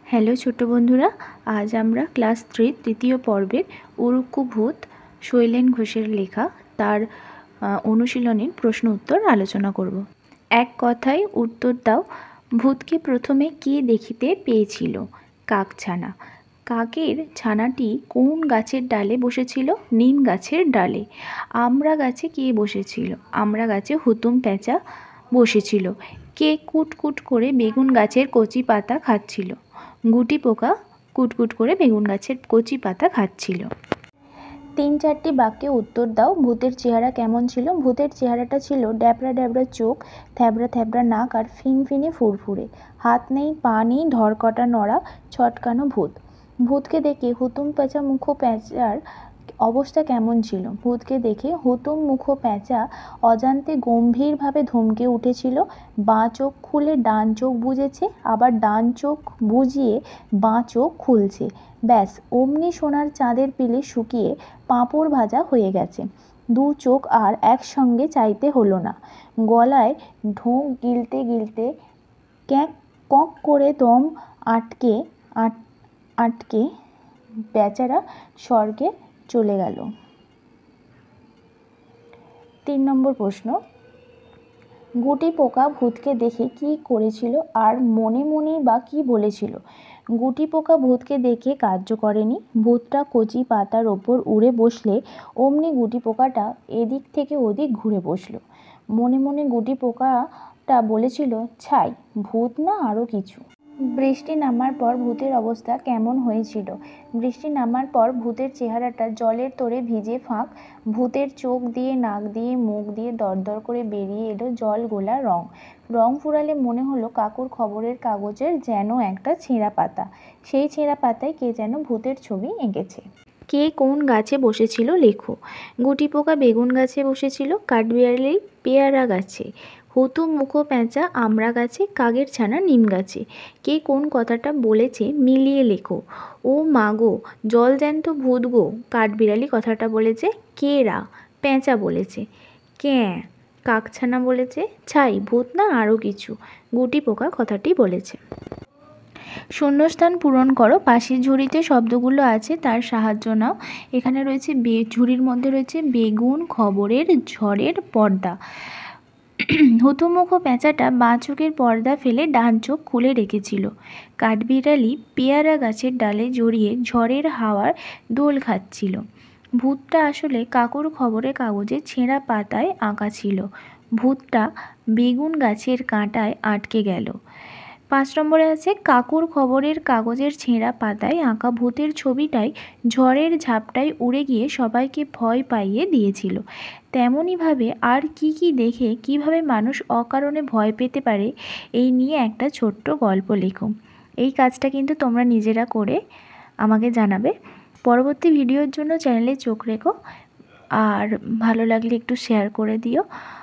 Hello ছোট বন্ধুরা, আজ আমরা ক্লাস 3 তৃতীয় পর্বের উরুক্কু ভূত শৈলেন ঘোষের লেখা তার অনুশীলনীর প্রশ্ন উত্তর আলোচনা করব। এক কথায় উত্তর দাও। ভূতকে প্রথমে কে দেখিতে পেয়েছিল? কাকছানা। কাকের ছানাটি কোন গাছের ডালে বসেছিল? নিম গাছের ডালে। আমড়া গাছে কে বসেছিল? আমড়া গাছে হুতুম পেঁচা বসেছিল। কে কুটকুট করে বেগুন গাছের কচি পাতা খাচ্ছিল? গুটি পোকা কুটকুট করে বেগুন গাছের কচি পাতা খাচ্ছিল। 3-4টি বাক্যে উত্তর দাও। ভূতের চেহারা কেমন ছিল? ভূতের চেহারাটা ছিল ড্যাবড়া ড্যাবড়া চোখ, থ্যাবড়া থ্যাবড়া নাক আর ফিনফিনে ফুরফুরে। হাত নেই, পা নেই, ধরকটা নড়া, ছটকানো ভূত। ভূতকে দেখে হুতুম পেঁচা মুখো প্যাঁচার অবস্থা কেমন ছিল? ভূতকে দেখে হুতুম মুখো প্যাঁচা অজান্তে গম্ভীরভাবে ধমকে উঠেছিল। বাঁ চোখ খুলে ডান চোখ বুজেছে, আবার ডান চোখ বুজিয়ে বাঁ চোখ খুলছে। ব্যাস, অমনি সোনার চাঁদের পিলে শুকিয়ে পাঁপড় ভাজা হয়ে গেছে। দু চোখ আর একসঙ্গে চাইতে হলো না। গলায় ঢোক গিলতে গিলতে ক্যাঁক কক করে দম আটকে বেচারা স্বর্গে চলে গেল। 3 নম্বর প্রশ্ন, গুটি পোকা ভূতকে দেখে কি করেছিল আর মনে মনেই বা কি বলেছিল? গুটি পোকা ভূতকে দেখে কার্য করেনি। ভূতটা কচি পাতার ওপর উড়ে বসলে অমনি গুটি পোকাটা এদিক থেকে ওদিক ঘুরে বসলো। মনে মনে গুটি পোকাটা বলেছিল, ছাই, ভূত না আরও কিছু। বৃষ্টি নামার পর ভূতের অবস্থা কেমন হয়েছিল? বৃষ্টি নামার পর ভূতের চেহারাটা জলের তোড়ে ভিজে ফাঁক। ভূতের চোখ দিয়ে, নাক দিয়ে, মুখ দিয়ে দরদর করে বেরিয়ে এলো জল গোলা রং। রং ফুরালে মনে হলো কাকুর খবরের কাগজের যেন একটা ছেঁড়া পাতা। সেই ছেঁড়া পাতায় কে যেন ভূতের ছবি এঁকেছে। কে কোন গাছে বসেছিল লেখো। গুটি পোকা বেগুন গাছে বসেছিল, কাঠবিড়ালি পেয়ারা গাছে, হুতুম মুখো প্যাঁচা আমড়া গাছে, কাকের ছানা নিম গাছে। কে কোন কথাটা বলেছে মিলিয়ে লেখো। ও মা গো, জল জ্যান্ত ভূত গো, কাঠবিড়ালি কথাটা বলেছে। কেরা? প্যাঁচা বলেছে। ক্যাঁ? কাকছানা বলেছে। ছাই, ভূত না আরও কিছু, গুটি পোকা কথাটি বলেছে। শূন্যস্থান পূরণ করো। পাশের ঝুড়িতে শব্দগুলো আছে, তার সাহায্য নাও। এখানে রয়েছে ঝুড়ির মধ্যে রয়েছে বেগুন, খবরের, ঝড়ের, পর্দা। হুতুমুখো প্যাঁচাটা বাঁ চোখের পর্দা ফেলে ডান চোখ খুলে রেখেছিল। কাঠবিড়ালি পেয়ারা গাছের ডালে জড়িয়ে ঝড়ের হাওয়ার দোল খাচ্ছিল। ভূতটা আসলে কাকুর খবরের কাগজে ছেঁড়া পাতায় আঁকা ছিল। ভূতটা বেগুন গাছের কাঁটায় আটকে গেল। 5 নম্বরে আছে, কাকুর খবরের কাগজের ছেঁড়া পাতায় আঁকা ভূতের ছবিটাই ঝড়ের ঝাপটায় উড়ে গিয়ে সবাইকে ভয় পাইয়ে দিয়েছিল। তেমনইভাবে আর কি কি দেখে কিভাবে মানুষ অকারণে ভয় পেতে পারে, এই নিয়ে একটা ছোট্ট গল্প লেখো। এই কাজটা কিন্তু তোমরা নিজেরা করে আমাকে জানাবে। পরবর্তী ভিডিওর জন্য চ্যানেলে চোখ রেখো, আর ভালো লাগলে একটু শেয়ার করে দিও।